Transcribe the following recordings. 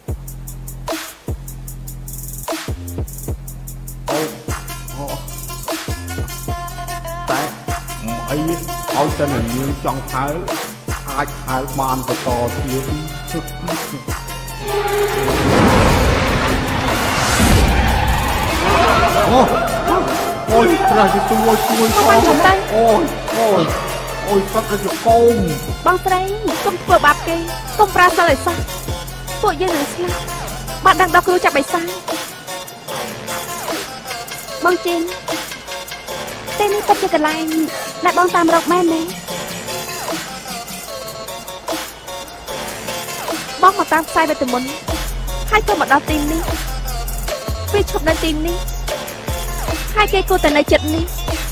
แต่ไอ้เอาแต่หนึ่งยังจังท้ายอาจหายบานไปต่อเทียนโอ้ยเราจะตัวช่วยเขาโอ้ยสักกระจุกโกงบางไตรกุมเปิดบาปเกย์กุมปราศเลยซะพวกยังเหลือเชื่อบัดดังดอกคือจับไปซะบางจริงเต้นตัดจะกระไรและบางตามรอกแม่เนี่ยบางมาตามไซไปถึงบนให้ตัวมาดาวตีนนี้ไปชมในตีนนี้ให้เกย์กูแต่ในจุดนี้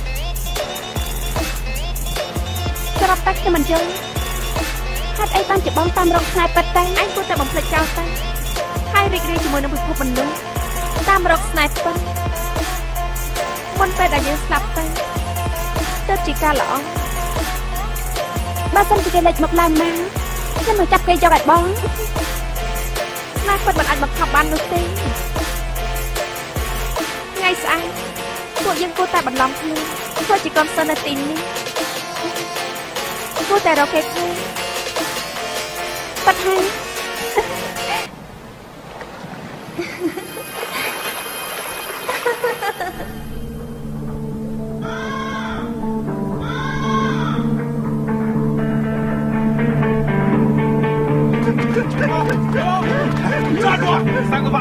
จะรับตักจะมันเจอฮัดไอ้ตั้งจะบ้องตามรองไห้ปัดแต่ไอ้กูแต่บังเพลงเจ้าแต่ให้รีกรีจมูกน้ำผึ้งมันลุ้นตามรองไห้ปัดมันไปได้ยังสับแต่เติบจีกาหรอบ้าสันจีเกล็ดหมกลานมาจะมาจับเกย์เจ้าไอ้บ้องนายเปิดบันอัดบังคับบ้านนู้นสิไงสายพวกยังกูแต่บันล้อมเพลงพวกจีกอมเซนตินนี่กูแต่เราเก็บเลยปัดให้站住！三个八。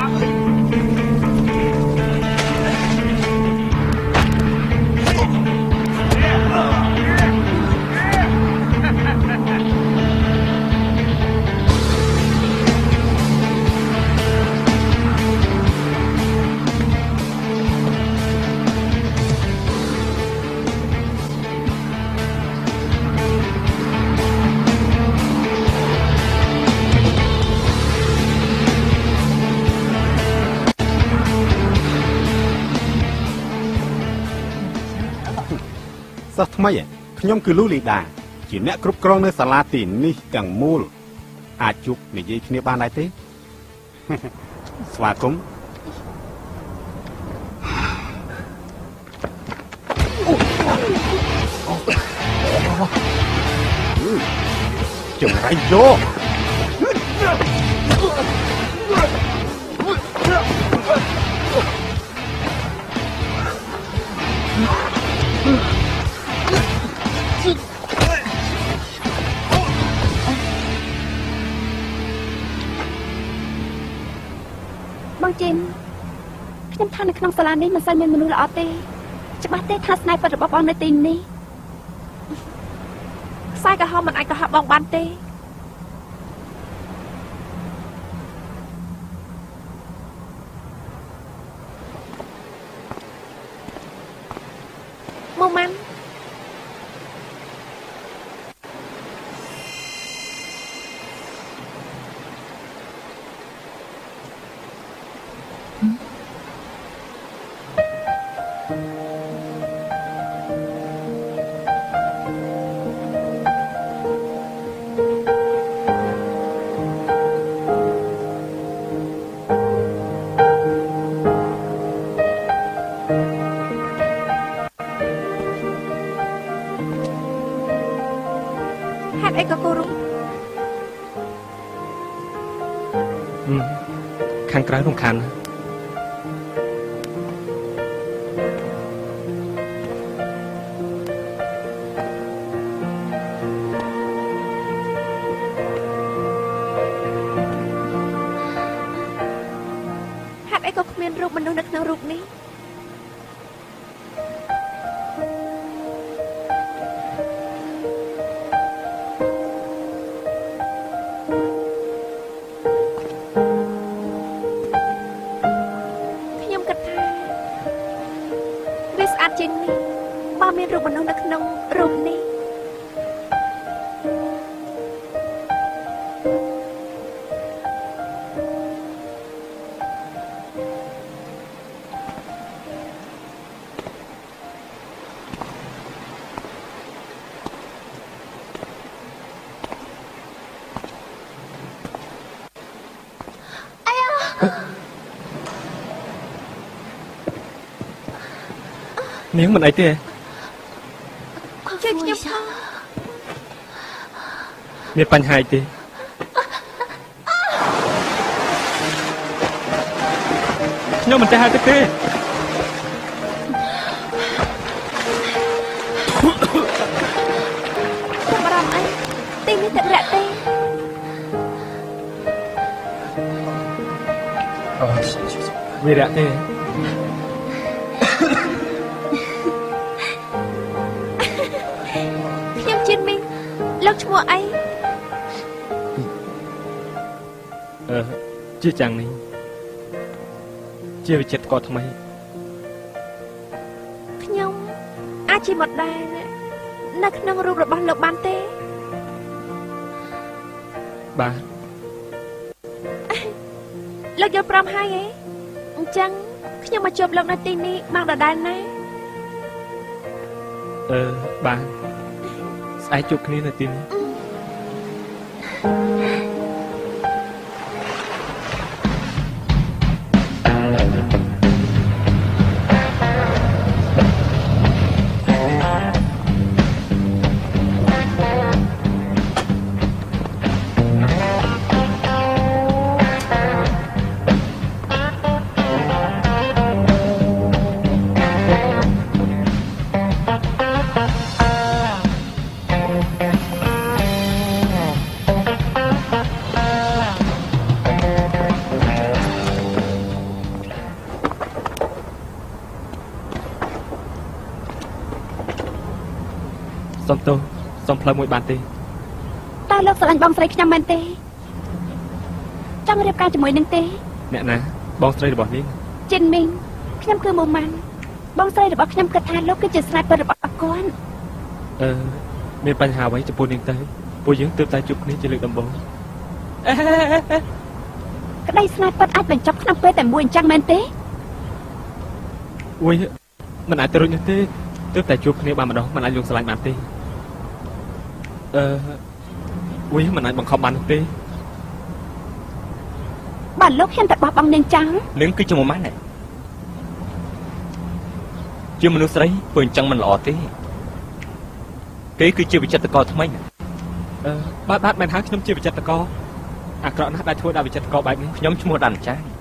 สักทำไมขยมคือลูลีดาจีเนะกรุบกรองในสาราตีนนี่กังมูลอาจุกในยี่ขณีบ้านได้ตีสวัสดีจังไรโยบางจินខ្ញុំថានៅក្នុងសាលានេះមិនសូវមានមនុស្សល្អទេច្បាស់ទេថាស្នេហ៍ពិតរបស់បងនៅទីនេះខ្សែក្រហមមិនអាចកុហកបងបានទេមកម៉ាន់ខាងក្រៅរំខានហេតុអីក៏គ្មានរូបមនុស្សនៅក្នុងរូបនេះមានរូបមនុស្សនៅក្នុងរូបនេះអនាងមិនអីទេជួយខ្ញុំផងមានបញ្ហាអីទេខ្ញុំមិនទៅហៅទឹកទេខ្ញុំបារម្ភអីទីនេះទឹករៈទេវារៈទេខ្ញុំជិនមីងលោកឈ្មោះអីជាចាំងនេះជាវិចិត្រកថ្មីខ្ញុំអាចជាម៉ូដែលនៅក្នុងរូបរបស់លោកបានទេបាទលោកយល់ព្រមហើយហ៎អញ្ចឹងខ្ញុំមកជួបលោកនៅទីនេះមកដដែលណាបាទស្អែកជួបគ្នានៅទីនេះសុំផ្លូវមួយបានទេតើលោកស្រឡាញ់បងស្រីខ្ញុំមែនទេចង់រៀបការជាមួយនឹងទេអ្នកណាបងស្រីរបស់នាងជិនមីងខ្ញុំគឺម៉ូម៉ាន់បងស្រីរបស់ខ្ញុំគិតថាលោកគឺជាស្នេហ៍ពិតរបស់គាត់មានបញ្ហាអ្វីចំពោះនាងទៅពួកយើងទើបតែជួបគ្នាជាលើកដំបូងក្តីស្នេហ៍ពិតអាចបញ្ចប់ក្នុងពេលតែមួយអញ្ចឹងមែនទេអូយមិនអាចទៅរួចនោះទេទើបតែជួបគ្នាបានម្ដងមិនអាចលងស្រឡាញ់បានទេអូយមិនអាចបង្ខំបាននោះទេបាទលោកហ៊ានតែបោះបង់នាងចាំងនាងគឺជាម៉ូម៉ាន់ជាមនុស្សស្រីព្រោះអញ្ចឹងមិនល្អទេគេគឺជាវិចិត្រករថ្មីបាទមិនហើយខ្ញុំជាវិចិត្រករអាក្រក់ណាស់ដែលធ្វើដល់វិចិត្រករបែបនេះខ្ញុំឈ្មោះដានចាយ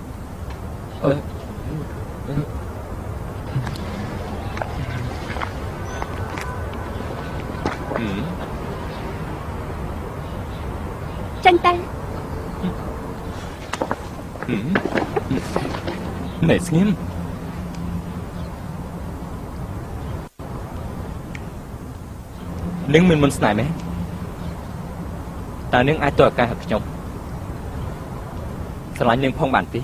ចាញ់តែណែស្ងៀមនាងមានមន្តស្នេហ៍មែនតើនាងអាចទៅឱកាសខ្ញុំស្រឡាញ់នាងផងបានទេ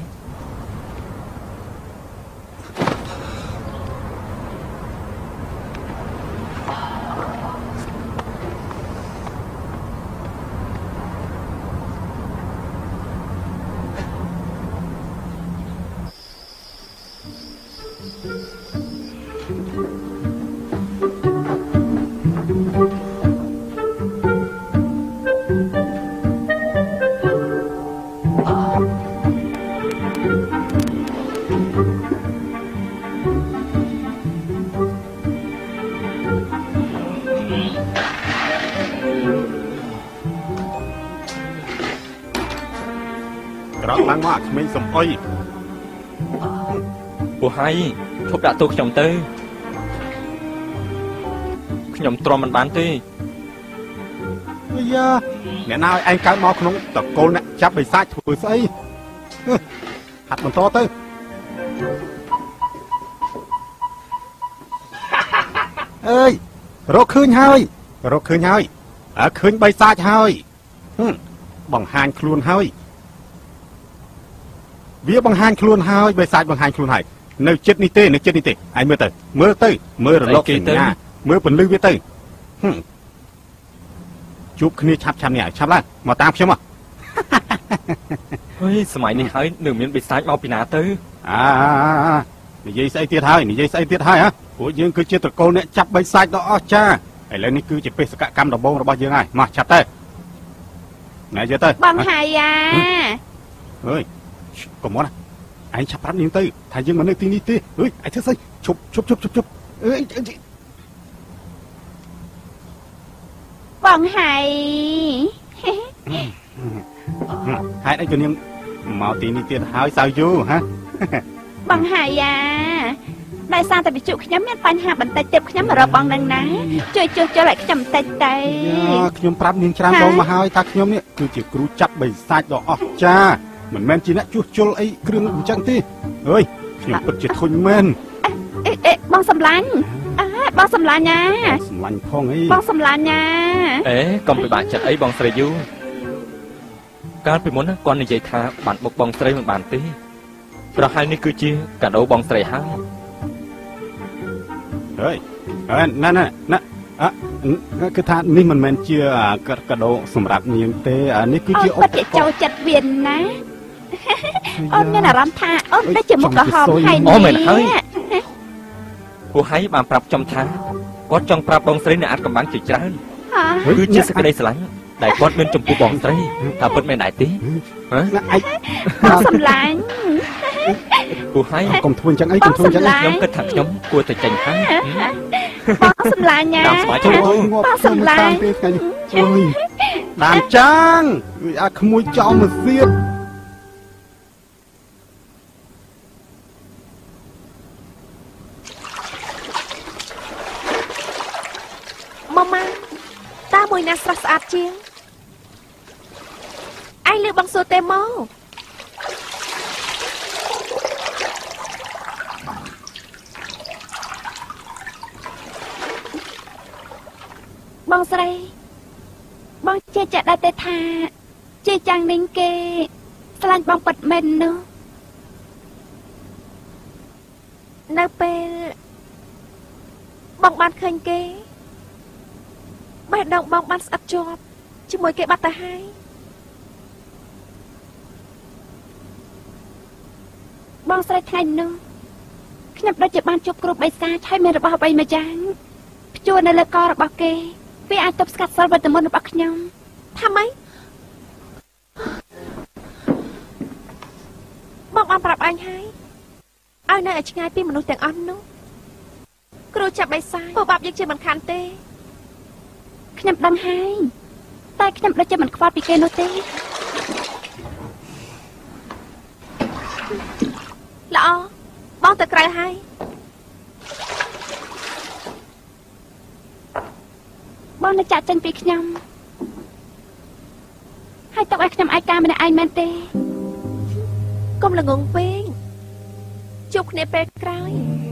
ក្រោកឡើងមកក្មេងសំអុយពួកហើយឈប់ដាក់ទោសខ្ញុំទៅខ្ញុំទ្រាំមិនបានទេអាយ៉ាអ្នកណាឲ្យឯងកើតមកក្នុងតកូលអ្នកចាប់បិសាចធ្វើស្អីហាត់បន្តទៅអើយរកឃើញហើយឃើញបិសាចហើយបង្ហាញខ្លួនហើយវាបង្ហាញខ្លួនហើយបិសាចបង្ហាញខ្លួនហើយនៅចិត្តនេះទេឯងមើលទៅមើលរលកសញ្ញាមើលពន្លឺវាទៅជួបគ្នាឆាប់នេះឆាប់ឡើងមកតាមខ្ញុំមកអើយសម័យនេះហើយនៅមានបិសាចមកពីណាទៅនិយាយស្អីទៀតហើយពួកយើងគឺជាត្រកូលអ្នកចាប់បិសាចដ៏អស្ចារ្យឥឡូវនេះគឺជាបេសកកម្មដំបូងរបស់យើងហើយមកឆាប់ទៅណែយកទៅបងហាយាអើយ Còn món này anh chắp bắt niềng tư thầy dương mà nơi tin đi tê ơi anh thức xây chụp ơi Bọn Hải Hải đây cho niềng mau tin đi tiền hỏi sao vô hả Bọn Hải à Đại sao tại vì chụp nhóm miết phanh hạ bánh tay tiếp nhóm mà rồi bọn nâng ná Chơi cho lại chầm tay tay Nhóm prap niềng tràm đâu mà hỏi ta nhóm này cứ chỉ cứu chắp bầy sạch đó cha mình men chỉ nãy chuột chôn ấy kêu chẳng tí ơi nhóm bật chỉ thôi men Bọn xâm lanh Bọn xâm lanh nha xâm lanh phong ấy Bọn xâm lanh nha Con bị bạn chặt ấy bọn sợi du Các bị muốn con này dạy thà bạn một bọn sợi bằng bạn tí Rồi hai này cứ chia cả đấu bọn sợi hai ơi nè cái thằng ní mình men chia cả đồ sum rạp niềng tê ní cứ chia ôm cháu chặt viên ná ôm nghe là làm tha ôm đã chỉ một cái hòm hay nè Cô hãy bàn prap trong tháng có trong prap bong sấy này ăn cầm bán chỉ trán cứ chia sẻ cái đây sánh đại con bên trong cô bong sấy thà bớt men đại tí Bọn xâm lanh Cô hãy còn thôn chẳng ấy còn thôn chẳng ấy nhóm kết thẳng nhóm cô từ chành tháng Bọn xâm lanh nha Bọn xâm lanh đàn trang không muốn cho mà xiết Mama ta mùi nà sạch sạch chiếng Anh lưu bằng số tê mô Bọn sợi Bọn chê chạ đá tê thà Chê chàng nính kê Sạch bọn bật mên nữa Nơ bê Bọn bạn khênh kê Bạn động bọn bạn sạch chọp Chứ mùi kê bắt ta hai Bọn sợi thành nữa Nhập đó chụp bạn chụp group bay xa Chai mê rập bay mà chán Chua nè lơ co rập bọc kê Vì ai tập sạch sạch vật môn bọc nhóm Thăm ấy Bọn bạn bạp anh hai Ai nơi ở trên ngay phim mà nụ tiếng ơn nữa Cô chạp bay xa Bộ bạp dân chơi bằng khăn tê Nhập đăng hai Tai nhập đó chơi bằng khoát bị kê nô tê Lọ Bọn tự cài hai Bọn nó chạy chân bị nhầm Hai tóc ai nhầm ai ca mà ai men tê Công là ngôn viên Chúc nè bê cài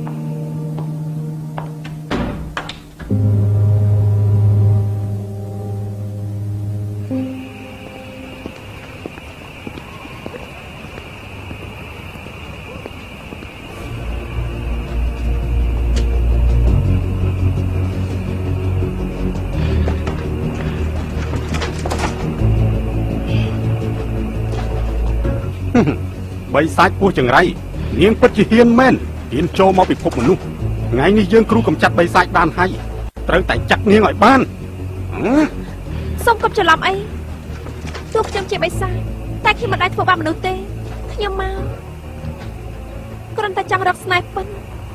bay sạch pua chẳngไรniềng bật chỉ hiền men hiền cho mau bị phục một lúc ngày ní dương kêu cầm chặt bay sạch đàn hay tới tại chặt niềng ở ban Xong cầm cho làm ấy Tôi không chịu bay xa Ta khi mà đại thuộc ba mà nấu tê Nhưng mà Con ta chẳng đọc sniper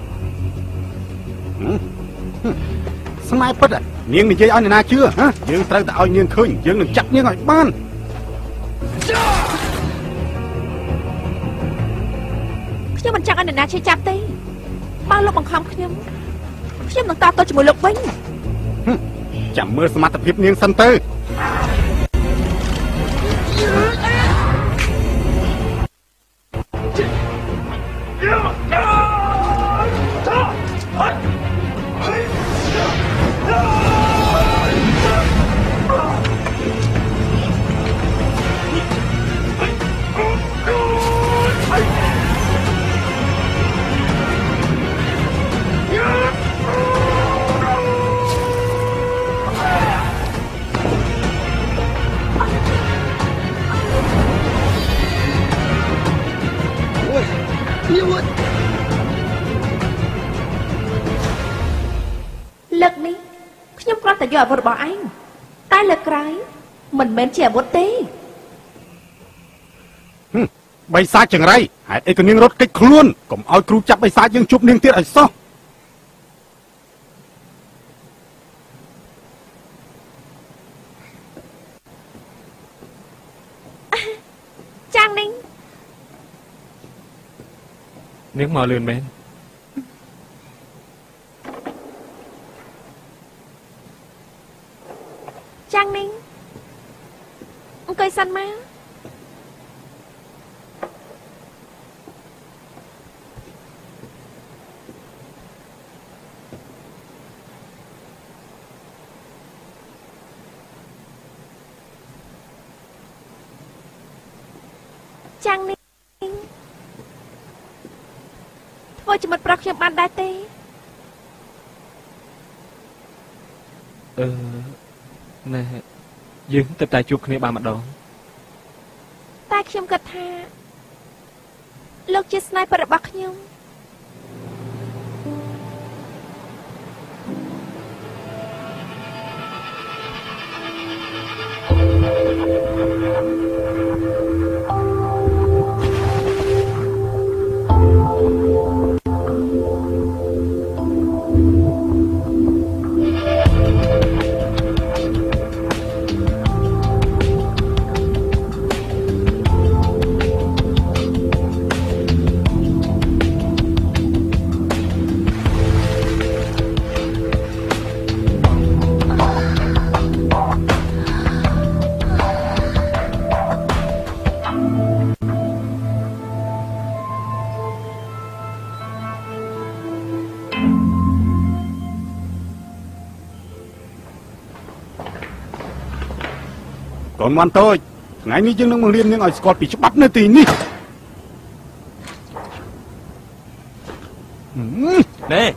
sniper à niềng này chơi ai này na chưa hả dương tới tại niềng khơi dương đừng chặt niềng ở ban Nhưng mình chẳng anh nè chơi chạp tê Bao lúc bằng không Nhưng mà ta tôi chỉ một lục bánh chẳng mơ smart tập hiệp niềng sân tư Lực ní Nhưng con ta dọa vượt bỏ anh Tai lực cái Mình mến trẻ bút tí ใบซาจังไรหายไอ้คนนี้รถกิดคล้วนก็เอาครูจับใบซายังจุบเนียงเตี้ยไอ้ซ้อจังนิ่งนึกมาเลือนไหมจังนิ่งអង្គុយសិនមកចាំងនេះធ្វើជាមិត្តប្រុសខ្ញុំបានដែរទេណែយើងទៅតែជួបគ្នាបានម្ដងតែខ្ញុំគិតថាលោកជាស្នេហ៍ពិតរបស់ខ្ញុំก่อนวันโตไงนี่ยังนึกมาเรียนยังไอ้สกอตปีฉบับในตีนี่เน่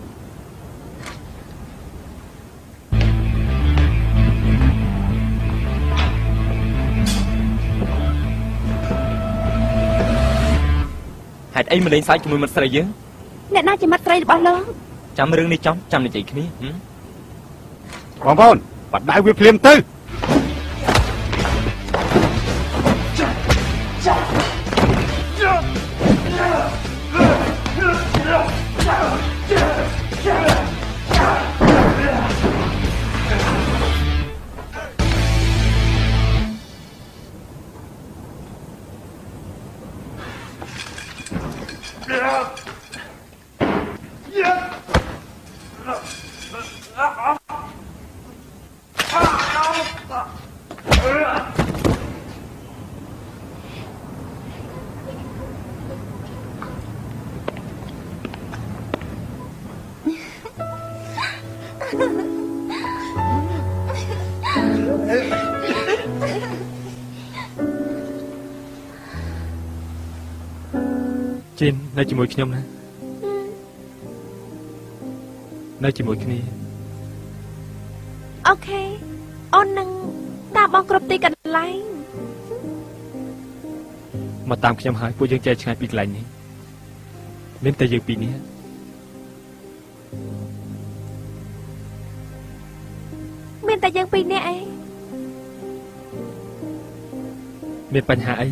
หายไอ้มาเล่นสายจมูกมันใส่เยอะเนี่ยน่าจะมัดไตรរបស់លោកจำเรื่องนี้จำในใจคืนนี้บองบอนปัดได้เวฟเลียมตื้อจินในជាមួយខ្ញុំណានៅជាមួយគ្នាអូខេអូននឹងតាមបងគ្រប់ទីកន្លែងមកតាមខ្ញុំហើយពួកយើងចែកឆ្ងាយពីកន្លែងនេះមានតែយើងពីរនេះមានតែយើងពីរនាក់ឯងមានបញ្ហាអី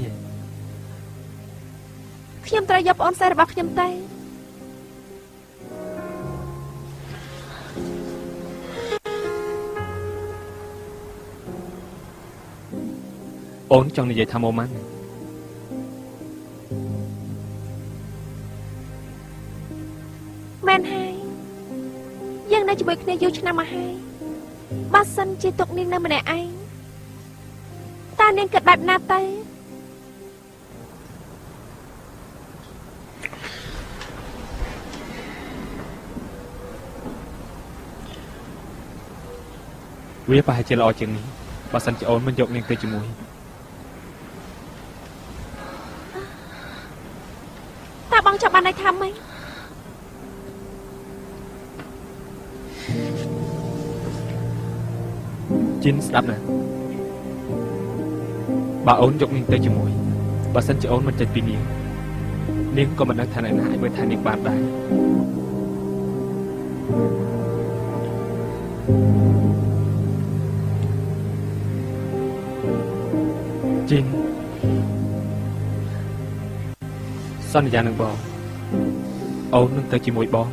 ខ្ញុំត្រូវយកប្អូនស្រីរបស់ខ្ញុំទៅអូនចង់និយាយថាម៉ូម៉ាន់មែនហើយយើងនៅជាមួយគ្នាយូរឆ្នាំមកហើយបើសិនជាទុកនាងនៅម្នាក់ឯងតើនាងគិតបែបណាទៅវាប្រហែលជាល្អជាងនេះបើសិនជាអូនមិនយកនាងទៅជាមួយតើបងចាប់បានន័យថាម៉េចជីនស្ដាប់ណាបើអូនយកនាងទៅជាមួយបើសិនជាអូនមិនចេញពីនាងនាងក៏មិនដឹងថាអ្នកណាអាចមើលថានាងបានដែរជីនសន្យានឹងបងអូននឹងទៅជាមួយបង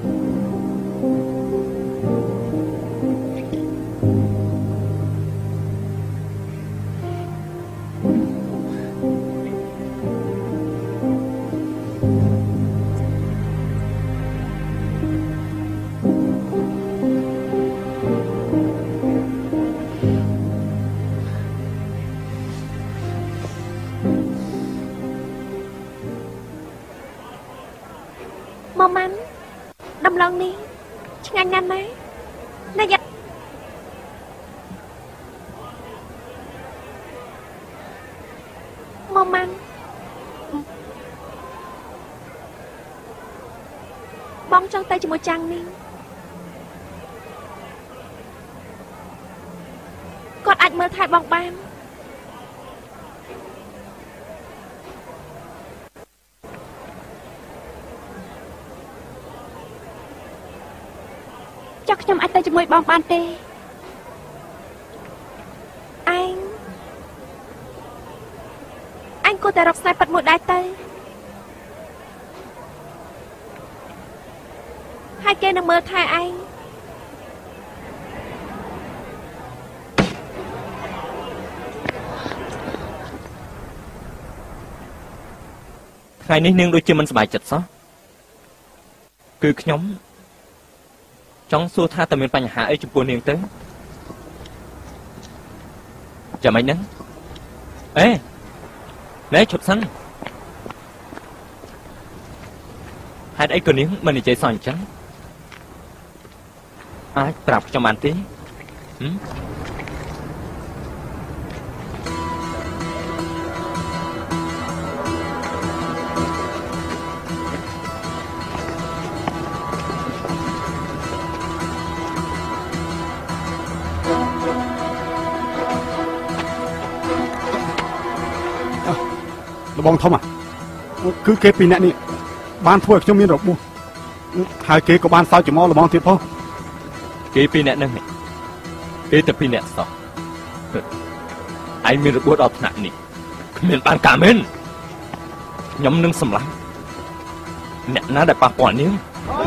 ម៉ាំដំឡូងនេះឆ្ងាញ់ណាស់ណាណាយ៉ាម៉ាំបងចង់ទៅជាមួយចាំងនេះគាត់អាចមើលថែបងបានចុះខ្ញុំអាចទៅជាមួយបងបានទេអញគួរតែរកស្នេហ៍ពិតមួយដែរទៅហើយគេនឹងមើលថែឯងថ្ងៃនេះនាងដូចជាមិនសប្បាយចិត្តសោះគឺខ្ញុំចង់សួរថាតើមានបញ្ហាអីចំពោះនាងទៅចាំមិនហ្នឹងអេណែឈប់សិនហេតុអីក៏នាងមិននិយាយសោះអញ្ចឹងអាចប្រាប់ខ្ញុំបានទេលបងធំគឺគេពីរនាក់នេះបានធ្វើឲ្យខ្ញុំមានរបួសហើយគេក៏បានសើចចំអលបងទៀតផងគេពីរនាក់ហ្នឹងគេតែពីរនាក់សោះឯងមានរបួសដល់ថ្នាក់នេះគ្មានបានការមែនខ្ញុំនឹងសម្លាប់អ្នកណាដែលប៉ះពាល់នាង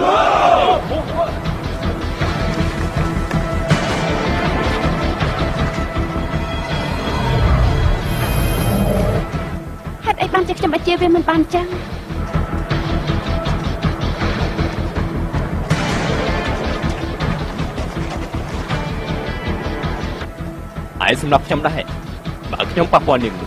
អីបានជាខ្ញុំអាចជៀសវាមិនបានចឹងឯងសម្រាប់ខ្ញុំដែរបើខ្ញុំប៉ះពាល់នាង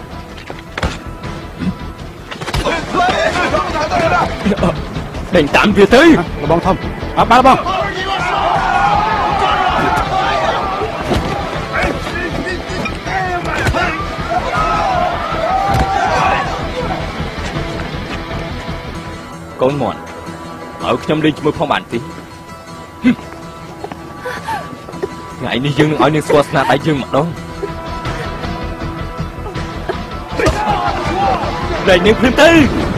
ដេញតាមវាទៅលបងធំបាទបងកូនមាន់ឲ្យខ្ញុំលេងជាមួយផងបានទេថ្ងៃនេះយើងនឹងឲ្យនាងស្គាល់ស្នាដៃយើងម្ដងលែងនាងភ្លាមទៅ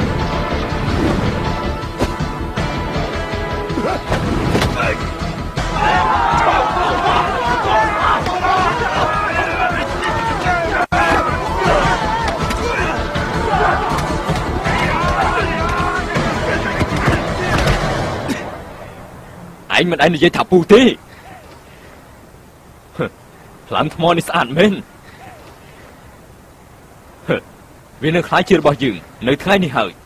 ឯងមិនឯងនិយាយថាពូទេផ្លាំថ្មនេះស្អាតមែនវានឹងខ្លាចជារបស់យើងនៅថ្ងៃនេះហើយ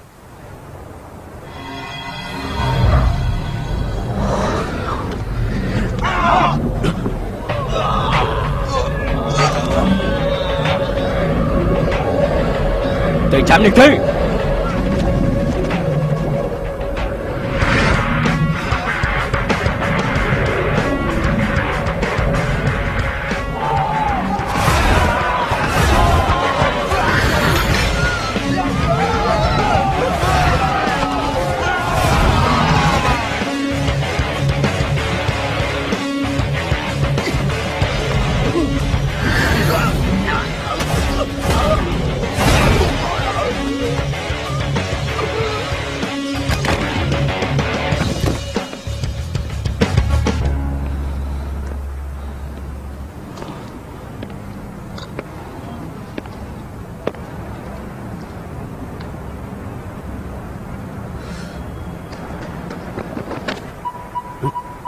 ទៅចាំនេះទៅ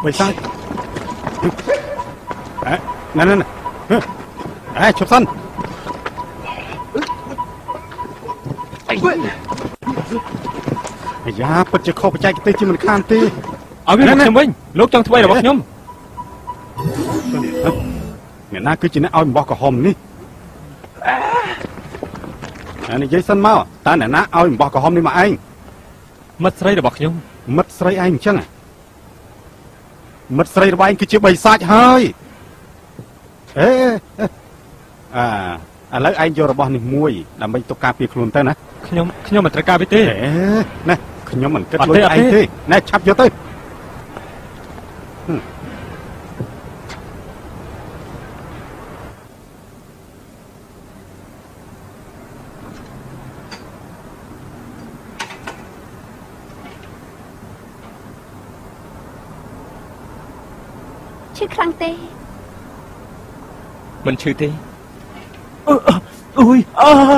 Vậy sao? Nè. Chụp sân. Dạ, bật cho kho bật chạy cái tay chứ mình khan tê. Ở bên này mình, lúc trong thuê là bác nhóm. Mẹ na cứ chỉ nói ao bỏ cả hòm đi. Này giấy sân mau, ta nè na ao bỏ cả hòm đi mà anh. Mất sấy là bác nhóm. Mất sấy anh chăng à? Mất sấy là anh cứ chưa bày sạch hơi. Ê. Lấy anh vô rồi bỏ này muối, làm mình tụt cà phê luôn tên nè. Nhóm mình trái cà phê tê. Nè, nhóm mình kết luôn anh tê. Nè, chắp vô tới. Chứ khăn tê. Mình chưa tê. Ôi.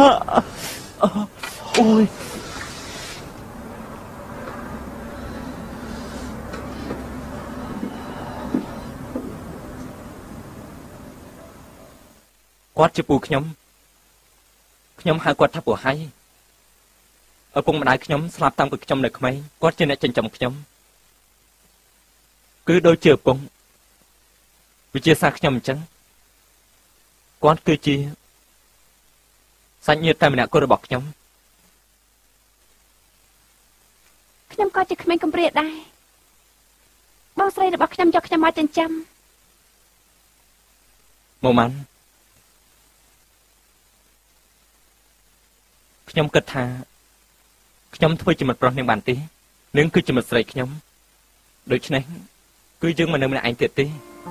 Quát cho bù nhóm hai quát tháp của hai. Ở vùng mà đại nhóm slap tăng của nhóm này không ấy. Quát trên này chân chồng nhóm. Cứ đôi chờ bông. Vì chia xa nhóm chẳng. Quát cứ chia. Sạch như tay mình đã có được bọc nhóm. Nhóm coi chứ không cầm riết đây. Bao sợi được bọc nhóm cho nhóm chân chăm. Màu mắn. Nhóm kết tha. Nhóm thôi chỉ một bọn nâng bàn tí. Nếu cứ chỉ một sợi nhóm. Đối chứ này. Cứ dương mà nâng mình anh tiệt tí.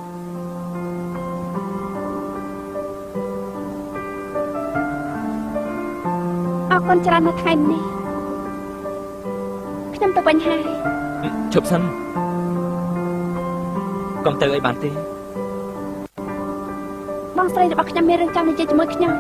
Con chả nó thành nè. Nhóm tao bánh hai. Chụp sân. Con tới ấy bàn tí. Bóng sợi được bọc nhóm mê rừng trong này chơi cho mỗi nhóm.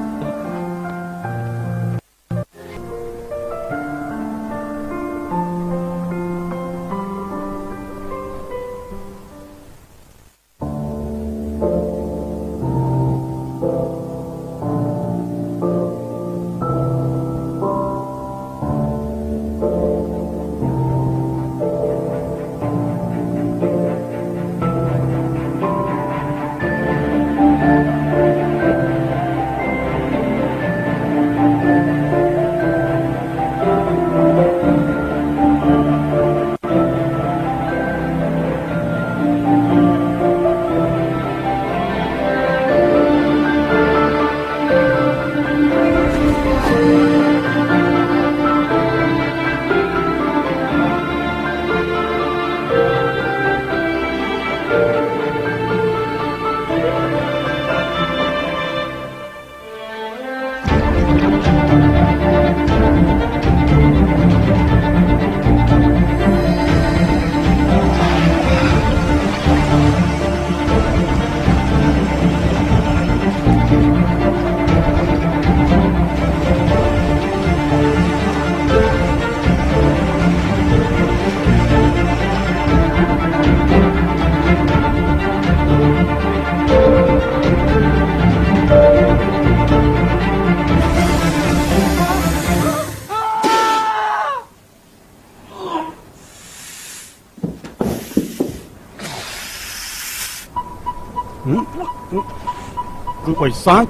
Cứ quay sát.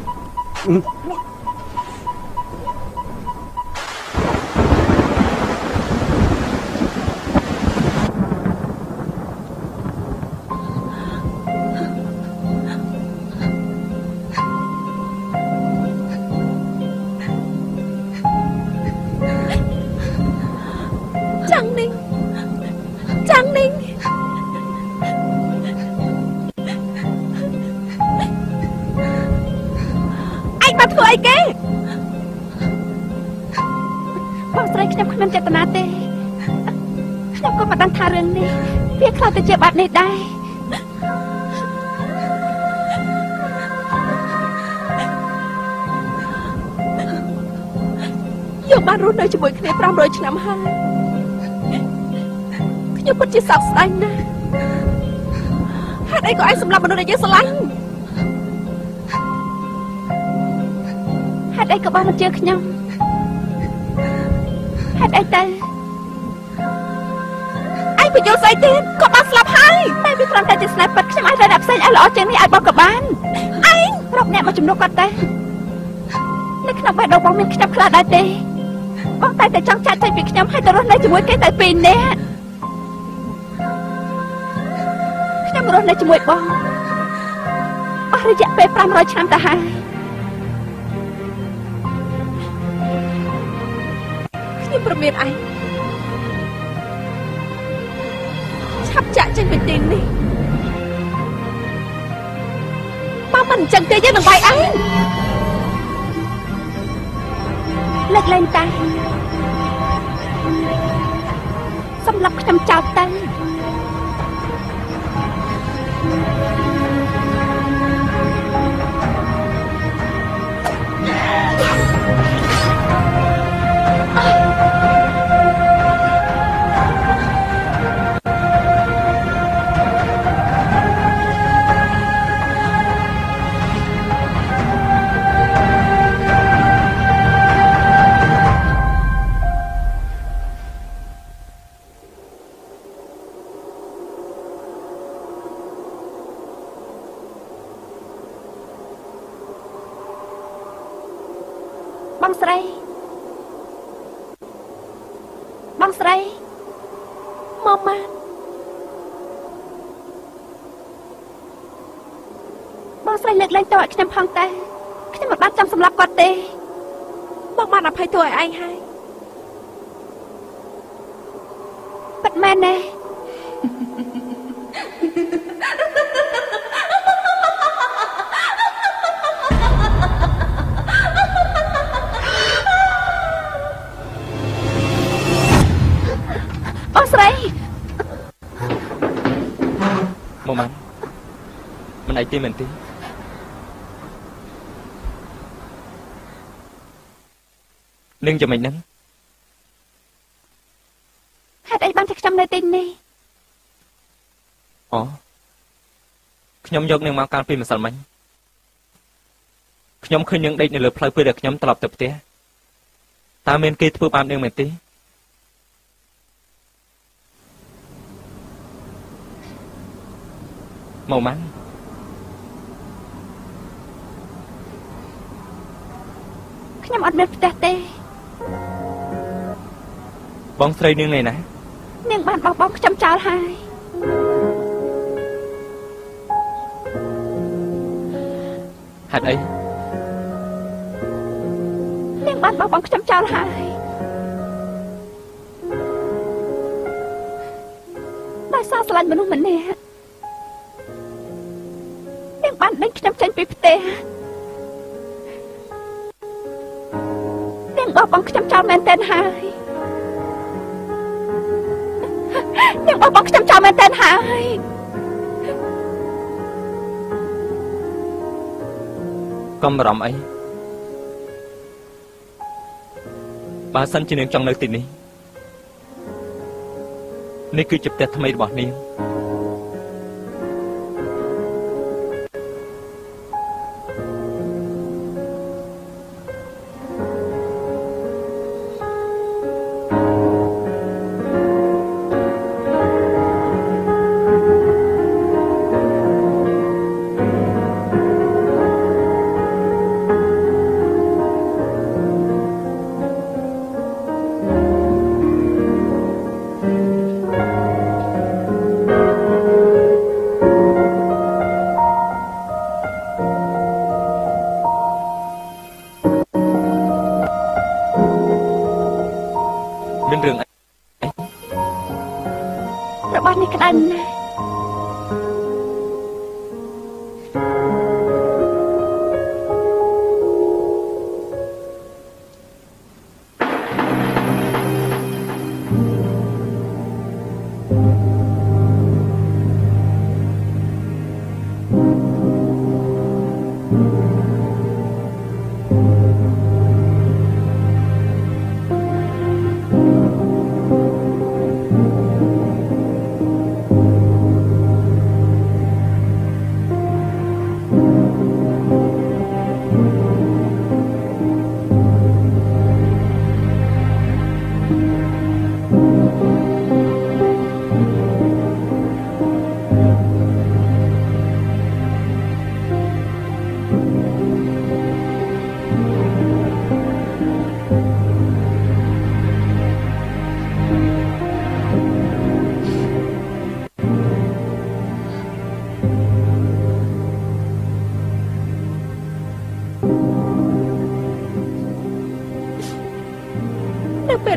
Trăng Ninh. Anh mà thua ai kế. Bóng sợiខ្ញុំគ្មានចេតនាទេខ្ញុំក៏មិនដឹងថារឿងនេះវាខ្លាចទៅជាបាត់នេះដែរយើងបានរស់នៅជាមួយគ្នា500ឆ្នាំហើយខ្ញុំពិតជាសោកស្ដាយណាស់ហេតុអីក៏ឯងសម្លាប់មនុស្សដែលយើងស្រឡាញ់ហេតុអីក៏បងមិនជឿខ្ញុំហេតុអីទៅឯងបញ្យល់ស្អីទៀតក៏បានស្លាប់ហើយតែវាគ្រាន់តែជាស្នេហ៍ពិតខ្ញុំអាចរកអ្នកផ្សេងឲ្យល្អជាងនេះឲ្យបងក៏បានឯងរកអ្នកមកជំនួសគាត់ទៅនៅក្នុងបេះដូងបងមានខ្ញុំខ្លះដែរទេបងតែចង់ចាក់ចេញពីខ្ញុំឲ្យទៅរស់នៅជាមួយគេតែពីរនាក់ខ្ញុំរស់នៅជាមួយបងអស់រយៈពេល500ឆ្នាំទៅហើយខ្ញុំប្រមានឯងឆាប់ចាក់ចេញពីទីនេះបើមិនអញ្ចឹងទេយើងនឹងបាយឯងលើកលែងតាសម្រាប់ខ្ញុំចោលទៅបងស្រីមកម៉ាត់បងស្រីលើកលែងតើឲ្យខ្ញុំផងតើខ្ញុំមិនបានចាំសម្រាប់គាត់ទេបងបានអភ័យទោសឲ្យឯងហើយពិតមែនទេមកមិនអីទេមែនទេនឹងយ៉ាងម៉េចហ្នឹងហេតុអីបានតែខ្ញុំនៅទីនេះអូខ្ញុំយកនាងមកកាលពីម្សិលមិញខ្ញុំឃើញនាងដេកនៅលើផ្លូវពេលដែលខ្ញុំត្រឡប់ទៅផ្ទះតើមានគេធ្វើបាបនាងមែនទេមកម៉ាំខ្ញុំអត់មានផ្ទះទេបងស្រីនាងនៅណានាងបានបោះបង់ខ្ញុំចោលហើយហេតុអីនាងបានបោះបង់ខ្ញុំចោលហើយដោយសារស្រឡាញ់មនុស្សម្នាក់នាងបានដេញខ្ញុំចេញពីផ្ទះនាងបោះបង់ខ្ញុំចោលមែនទែនហើយនាងបោះបង់ខ្ញុំចោលមែនទែនហើយកុំបារម្ភអីបើសិនជានាងចង់នៅទីនេះនេះគឺជាផ្ទះថ្មីរបស់នាងរបស់នេះក្តៅណាស់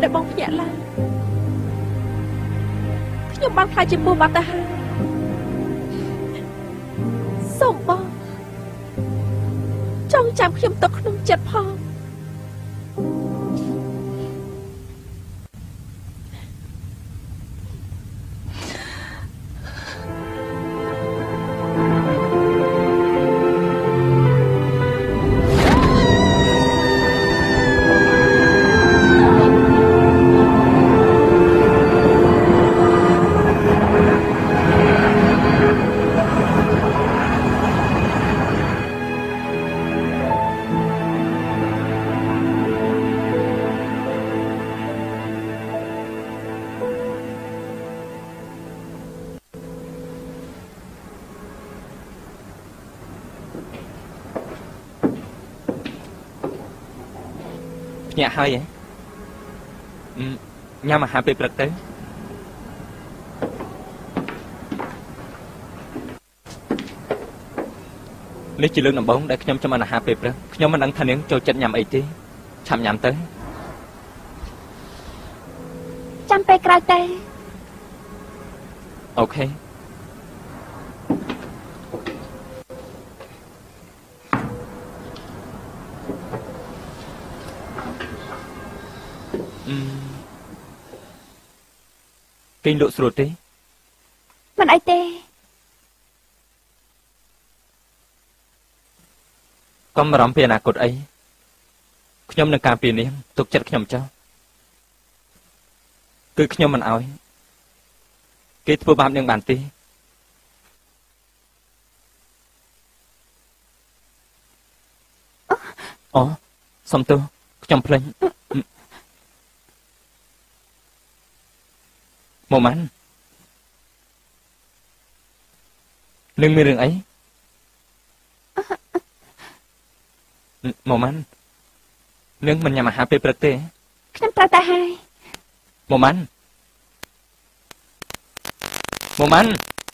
ដែលបងភ្ញាក់ឡើងខ្ញុំបានខ្លាចជាពូបាត់ទៅហើយសូមបងចង់ចាំខ្ញុំទុកក្នុងចិត្តផងញាក់ហើយហ៎ញ៉ាំអាហារពេលព្រឹកទៅនេះជាលើកដំបូងដែលខ្ញុំចំអិនអាហារពេលព្រឹកខ្ញុំមិនដឹងថានាងចូលចិត្តញ៉ាំអីទេឆាប់ញ៉ាំទៅចាំពេលក្រោយទៅអូខេគេងលក់ស្រួលទេមិនអីទេកុំបារម្ភពីអនាគតអីខ្ញុំនឹងការពារនាងទុកចិត្តខ្ញុំចុះគឺខ្ញុំមិនអោយគេធ្វើបាបនាងបានទេអូសុំទោសខ្ញុំភ្លេចមកម៉ាន់នឹងមានរឿងអីមកម៉ាន់នឹងមិនញ៉ាំអាហារពេលព្រឹកទេខ្ញុំត្រូវតែហើយមកម៉ាន់មកម៉ាន់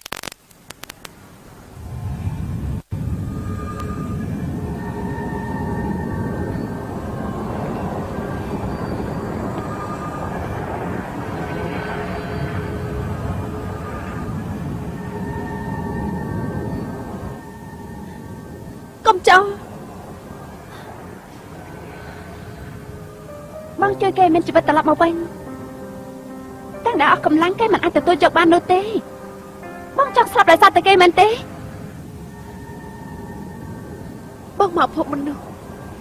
កុំចោលបងជួយគេមានជីវិតត្រឡប់មកវិញតែអ្នកអស់កម្លាំងគេមិនអាចទទួលយកបាននោះទេបងចង់ស្លាប់ដោយសារតែគេមែនទេបងមកភពមនុស្ស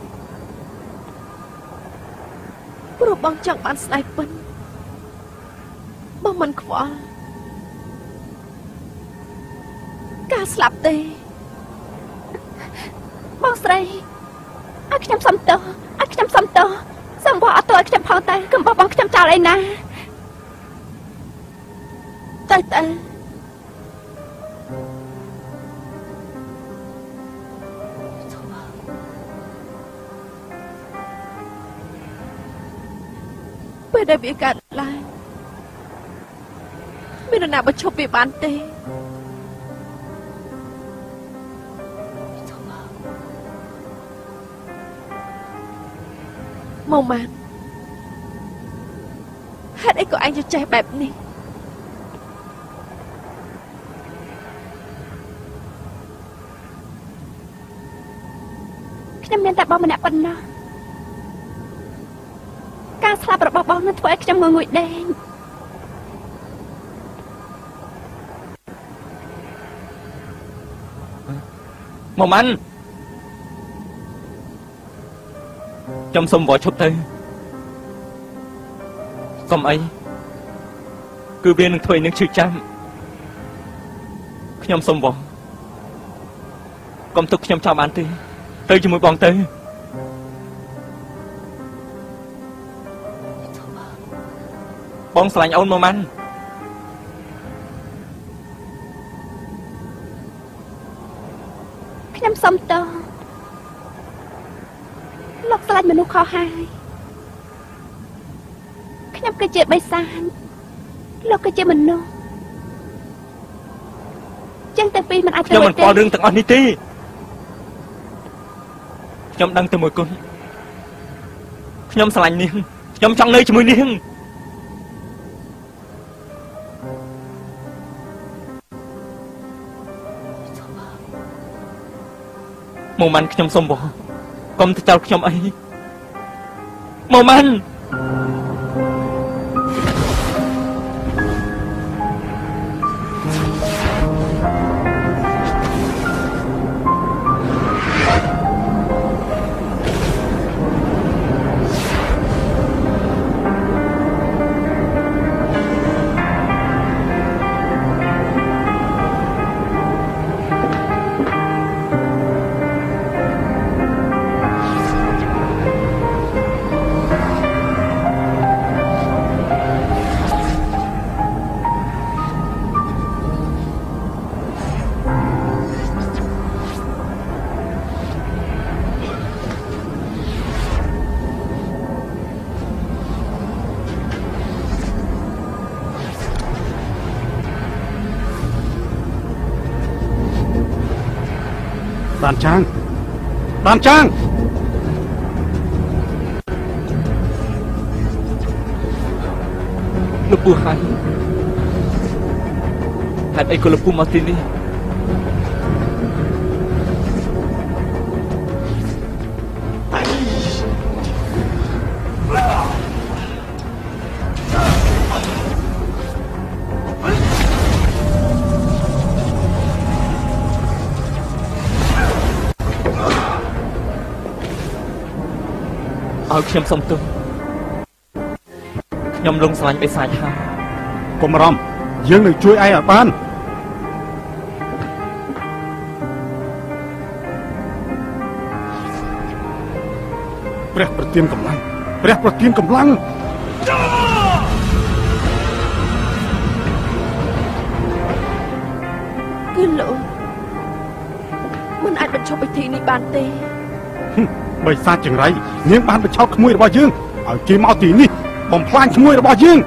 ព្រោះបងចង់បានស្នេហ៍ពិនបងមិនខ្វល់ការស្លាប់ទេបងស្រីឲ្យខ្ញុំសុំទោសឲ្យខ្ញុំសុំទោសសូមបងអត់ទោសឲ្យខ្ញុំផងទៅកុំបោះបង់ខ្ញុំចោលអីណាទៅពេលដែលវាកើតឡើងមាននរណាបញ្ឈប់វាបានទេមកម៉ានហេតុអីក៏ឯងចេះបែបនេះខ្ញុំមានតែបងម្នាក់ប៉ុណ្ណោះការស្លាប់របស់បងនឹងធ្វើឲ្យខ្ញុំងងុយដេញមកម៉ាន់ខ្ញុំសុំវល់ឈប់ទៅកុំអីគឺវានឹងធ្វើឲ្យនឹងឈឺចាំខ្ញុំសុំវល់កុំទុកខ្ញុំចោលបានទេទៅជាមួយបងទៅបងស្រឡាញ់អូនមកម៉ាន់ខ្ញុំសុំទោសលោកស្រឡាញ់មនុស្សខុសហើយខ្ញុំគឺជាបិសាចលោកគឺជាមនុស្សចឹងតែពីរមិនអាចទៅខ្ញុំមិនស្គាល់រឿងទាំងអស់នេះទេខ្ញុំដឹងតែមួយគុណខ្ញុំស្រឡាញ់នាងខ្ញុំចង់នៅជាមួយនាងម៉ូម៉ាន់ខ្ញុំសុំបងកុំទៅចោលខ្ញុំអីម៉ូម៉ាន់បានចាងបានចាងលោកពូហើយហេតុអីក៏លោកពូមកទីនេះឲ្យខ្ញុំសុំទោសខ្ញុំលងស្រឡាញ់បិសាចហើយកុំអារម្មណ៍យើងនឹងជួយឯងឲ្យបានព្រះប្រទានកម្លាំងព្រះប្រទានកម្លាំងគឺលោកមិនអាចបញ្ឈប់ពិធីនេះបានទេបិសាចចង្រៃនាងបានបញ្ឆោតក្មួយរបស់យើងឲ្យគេមកទីនេះបំផ្លាញក្មួយរបស់យើង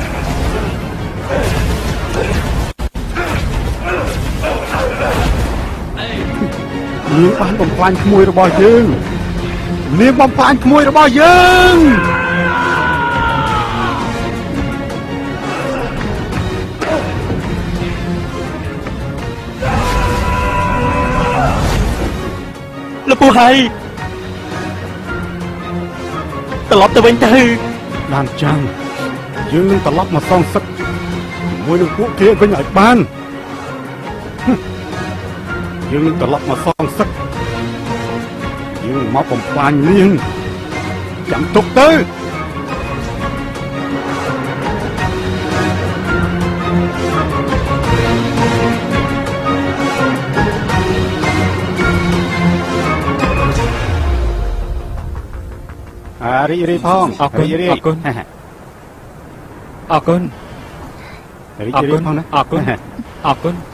នាងបានបំផ្លាញក្មួយរបស់យើងនាងបំផ្លាញក្មួយរបស់យើងលោកពូហើយត្រឡប់ទៅវិញទៅបានចាំយើងនឹងត្រឡប់មកសងសឹកជាមួយនឹងពួកគេវិញឲ្យបានយើងនឹងត្រឡប់មកសងសឹកយើងមកបំផ្លាញនាងចាំទុកទៅរីករាយផងអរគុណអរគុណអរគុណរីករាយផងណាអរគុណអរគុណ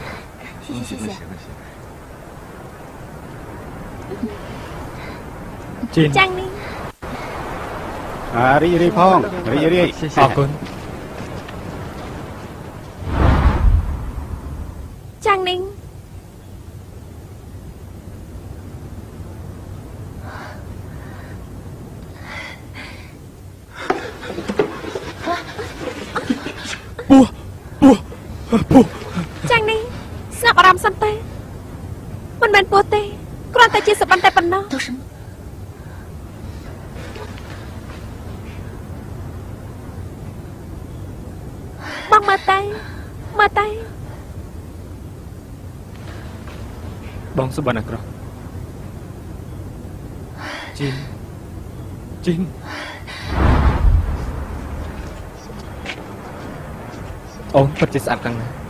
ជីនចាំងនេះរីករាយផងរីករាយអរគុណចាំងនេះពោះចាំងនេះស្នាប់អារម្មណ៍សិនទេមិនមែនពោះទេគ្រាន់តែជាសបិនតែប៉ុណ្ណោះបងមើលតែបងសុបិនអាក្រក់ជីនអូនពិតជាស្អាតខ្លាំងណាស់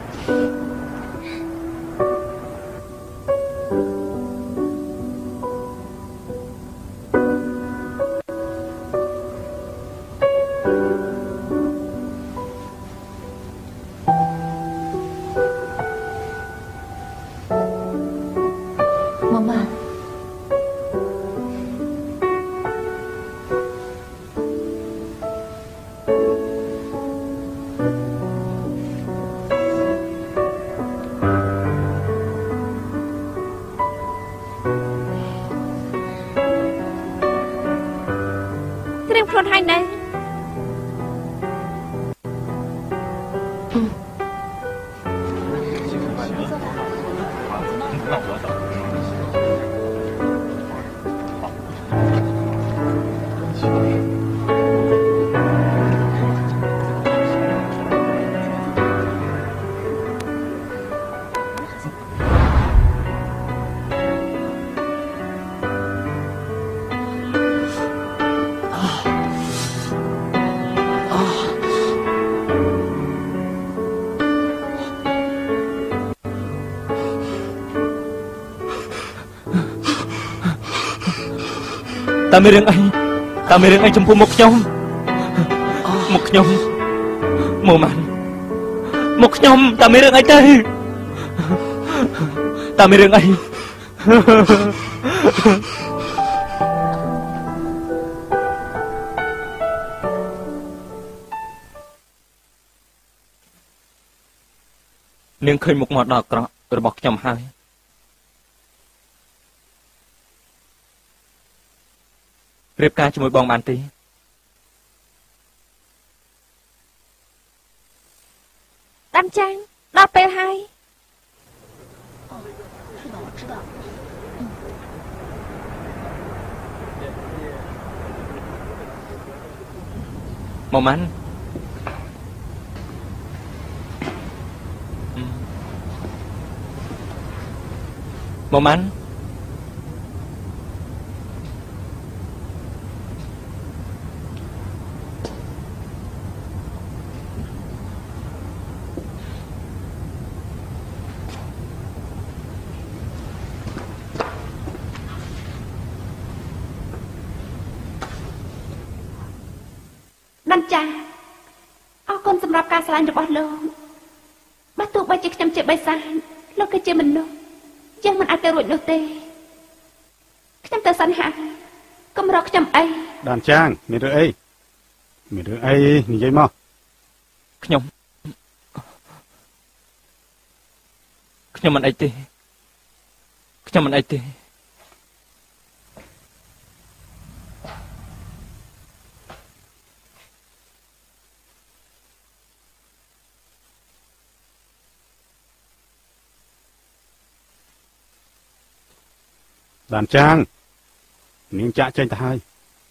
ตามีเรื่องไอ้ชมพูมุกnhomโมมันมุกnhomตามีเรื่องไอ้เต้ตามีเรื่องไอ้នាងឃើញមុខមាត់ដ៏អាក្រក់របស់ខ្ញុំហើយរៀបការជាមួយបងបានទេដាំចាងដល់ពេលហើយម៉ាន់ម៉ាន់ដាំចាងអរគុណសម្រាប់ការស្រឡាញ់របស់លោកបើទោះបីជាខ្ញុំជាបិសាចលោកគឺជាមនុស្សយើងមិនអាចទៅរួចនោះទេខ្ញុំទៅសន្យាកុំរកខ្ញុំអីដានចាងមានរឿងអីនិយាយមកខ្ញុំមិនអីទេដានចាងនាងចាក់ចេញទៅហើយ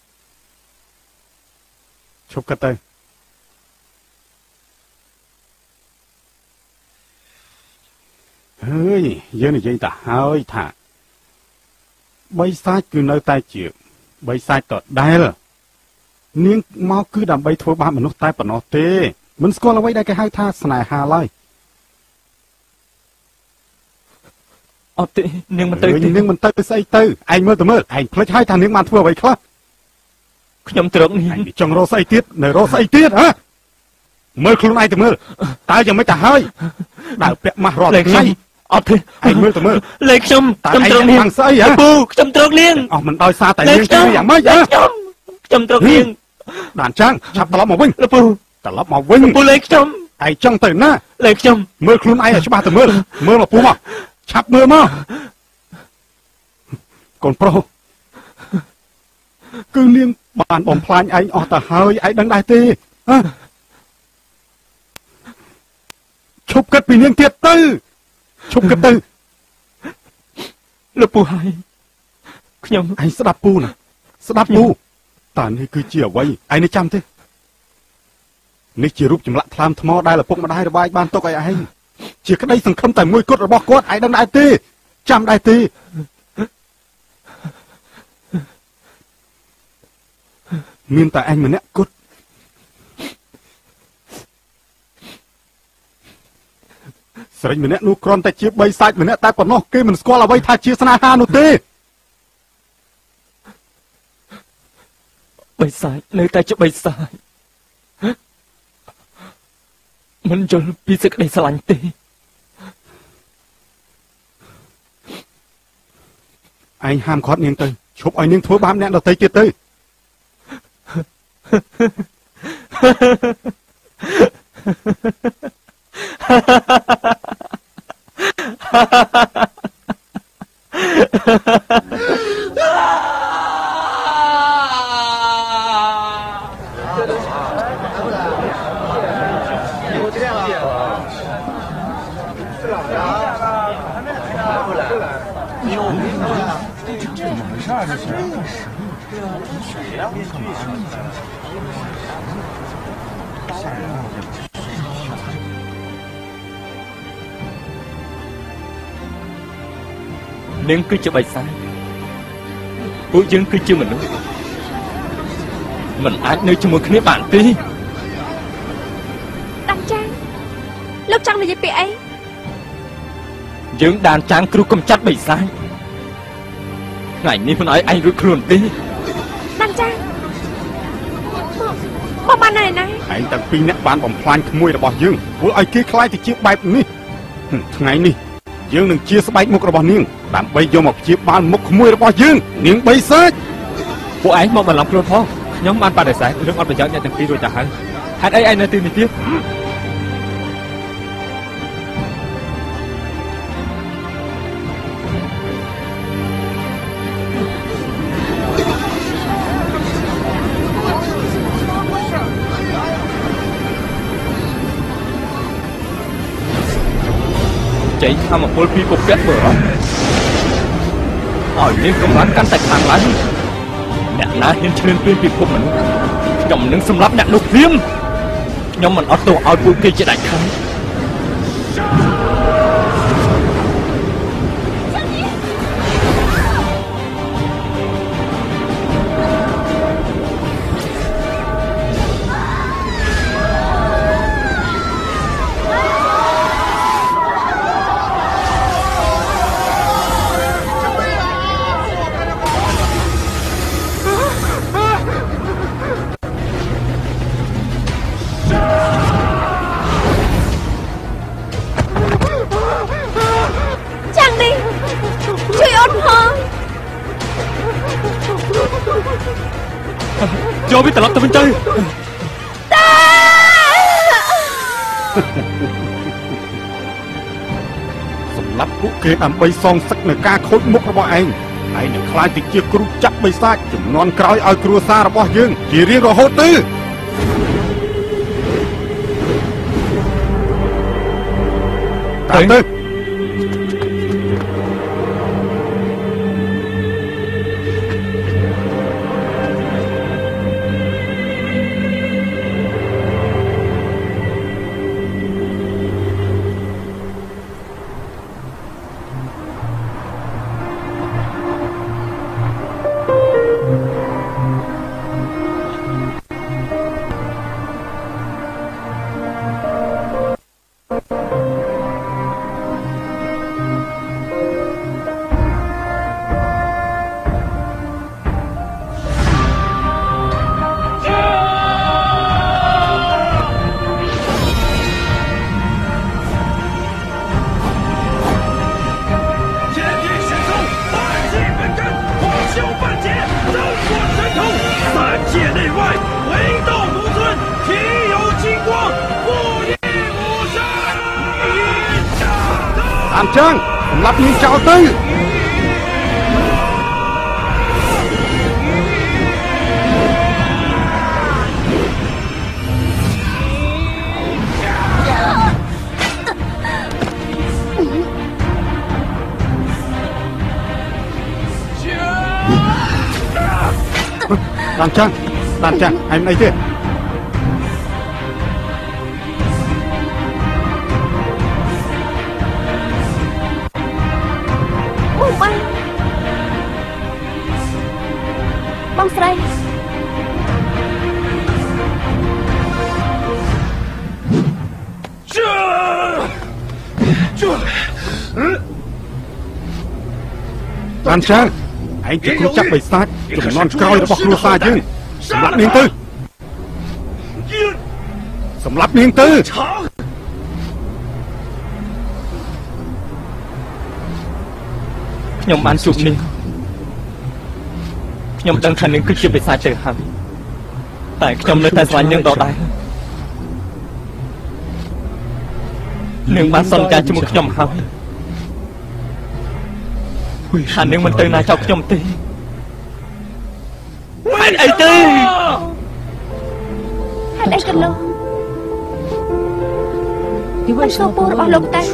ឈប់គិតទៅហើយយើងនិយាយទៅហើយថាបិសាចគឺនៅតែជាបិសាចដដែលនាងមកគឺដើម្បីធ្វើបាបមនុស្សតែប៉ុណ្ណោះទេមិនស្គាល់អ្វីដែលគេហៅថាស្នេហាឡើយអត់ទេនាងមិនទៅស្អីទៅឯងមើលទៅមើលឯងភ្លេចហើយថានាងបានធ្វើអ្វីខ្លះខ្ញុំត្រកនេះចង់រកស្អីទៀតនៅរកស្អីទៀតហ៎មើលខ្លួនឯងទៅមើលតើយ៉ាងម៉េចទៅហើយដើរពាក់ម៉ាស់រាល់ថ្ងៃអត់ទេឯងមើលទៅមើលលេខខ្ញុំត្រកនាងស្អីហ៎ពូខ្ញុំត្រកនាងអស់មិនដោយសារតែនាងធ្វើយ៉ាងម៉េចខ្ញុំត្រកនាងដានចាងឆាប់ត្រឡប់មកវិញពូត្រឡប់មកវិញពូលេខខ្ញុំឯងចង់ទៅណាលេខខ្ញុំមើលខ្លួនឯងឲ្យច្បាស់ទៅមើលមកពូមកឆាប់មើលមកកូនប្រុសគឺនាងបានបំផ្លាញឯងអស់ទៅហើយឯងដឹងដែរទេឈប់គិតពីនាងទៀតទៅឈប់គិតទៅលោកពូហើយខ្ញុំឯងស្ដាប់ពូណាស្ដាប់ពូតើនេះគឺជាអ្វីឯងនេះចាំទេនេះជារូបចម្លាក់ថ្លាមថ្មដែលឪពុកម្ដាយរបស់ឯងបានទុកឲ្យឯងជាក្តីសង្ឃឹមតែមួយគត់របស់គាត់ឯងដឹងដែរទេចាំដែរទេមានតែឯងម្នាក់គត់ស្រីម្នាក់នោះគ្រាន់តែជាបីសាច់ម្នាក់តែប៉ុណ្ណោះគេមិនស្គាល់អ្វីថាជាស្នេហានោះទេបីសាច់នៅតែជាបីសាច់មិនយល់ពីសេចក្តីស្រឡាញ់ទេឯងហាមគាត់នាងទៅឈប់ឲ្យនាងធ្វើបាបអ្នកដទៃទៀតទៅនឹងគឺជាបិសាចពួកយើងគឺជាមនុស្សមិនអាចនៅជាមួយគ្នាបានទេតាំងចាងលោកចង់និយាយពីអីយើងដានចាងគ្រូកំចាត់បិសាចថ្ងៃនេះមិនឲ្យឯងរួចខ្លួនទេតាំងចាងមកបានហើយណាឯងទាំងពីរអ្នកបានបំផ្លាញក្មួយរបស់យើងធ្វើឲ្យគេខ្លាចទៅជាបែបនេះថ្ងៃនេះយើងនឹងជាស្បែកមុខរបស់នាងដើម្បីយកមកព្យាបាលមុខក្មួយរបស់យើងនាងបិសាចពួកឯងមកបន្លំខ្លួនផងខ្ញុំបានបដិសេធរឿងអត់ប្រយោជន៍អ្នកទាំងពីររួចទៅហើយហេតុអីឯងនៅទីនេះទៀតចេញធម្មពលពីពុកពាក់មើលឲ្យមានកម្លាំងកាន់តែខ្លាំងឡើងអ្នកណាហ៊ានឈ្លានពានពិភពមនុស្សខ្ញុំនឹងសម្លាប់អ្នកនោះភ្លាមខ្ញុំមិនអត់ទោសឲ្យពួកគេជាដាច់ខាតយកវាត្រឡប់ទៅវិញទៅសម្រាប់ពួកគេដើម្បីសងសឹកនៅការខូចមុខរបស់ឯងនឹងខ្លាចទៅជាគ្រូចាក់បិសាចជំនាន់ក្រោយឲ្យគ្រួសាររបស់យើងជារៀងរហូតទៅទៅចាំសម្រាប់នាងចោលទៅដានចាំឯងអីទេបងស្រីដានចាំឯងជាគ្រូចាក់បិសាចជំនាន់ក្រោយរបស់គ្រួសារយើងសម្រាប់នាងទៅសម្រាប់នាងទៅខ្ញុំបានជួបនាងខ្ញុំដឹងថានាងគឺជាបិសាចទៅហើយតែខ្ញុំនៅតែស្រឡាញ់នាងដដែលនាងបានសន្យាជាមួយខ្ញុំហើយថានាងមិនទៅណាចោលខ្ញុំទេហេតុអីទេហេតុអីកន្លងមិនសួរពូរបស់លោកតែ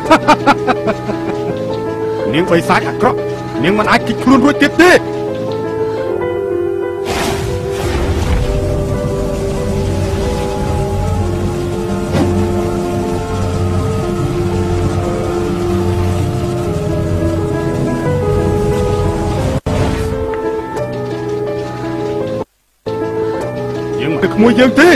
នាងបិសាចអាក្រក់នាងមិនអាចគិតខ្លួនរួចទៀតទេយើងមិនទៅក្មួយយើងទេ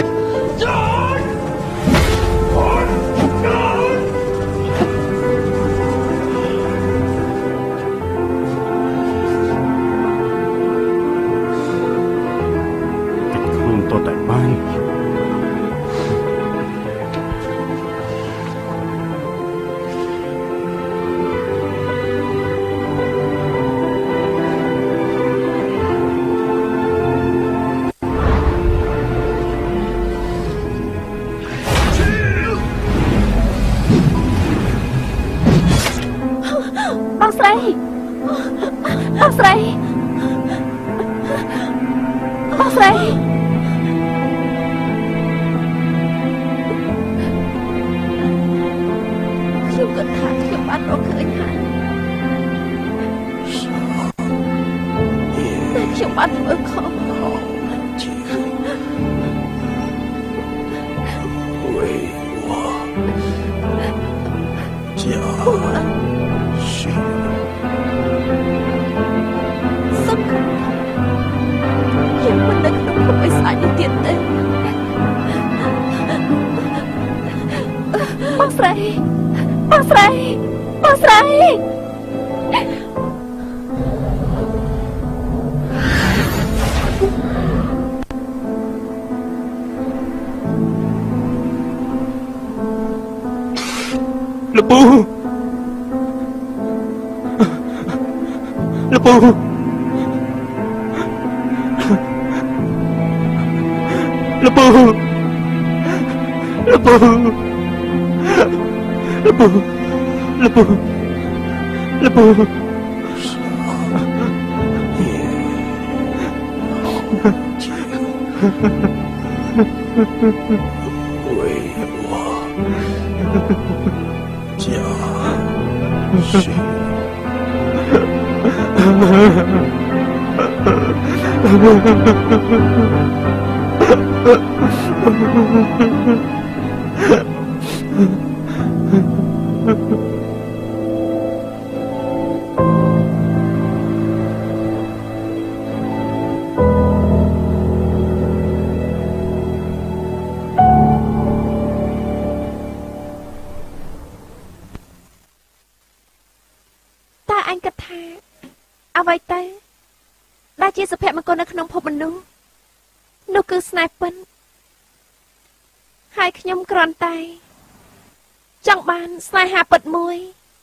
អ្វីទៅដែលជាសុភមង្គលនៅក្នុងភពមនុស្សនោះគឺស្នេហ៍ពិនហើយខ្ញុំគ្រាន់តែចង់បានស្នេហាពិតមួយ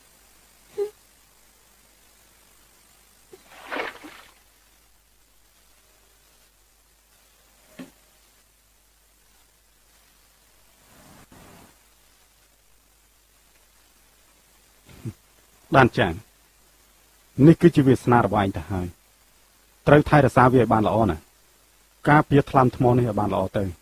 បានចាងនេះគឺជាវាសនារបស់ឯងទៅហើយត្រូវថែរក្សាវាឲ្យបានល្អណាស់ការពារថ្លាមថ្មនេះឲ្យបានល្អទៅ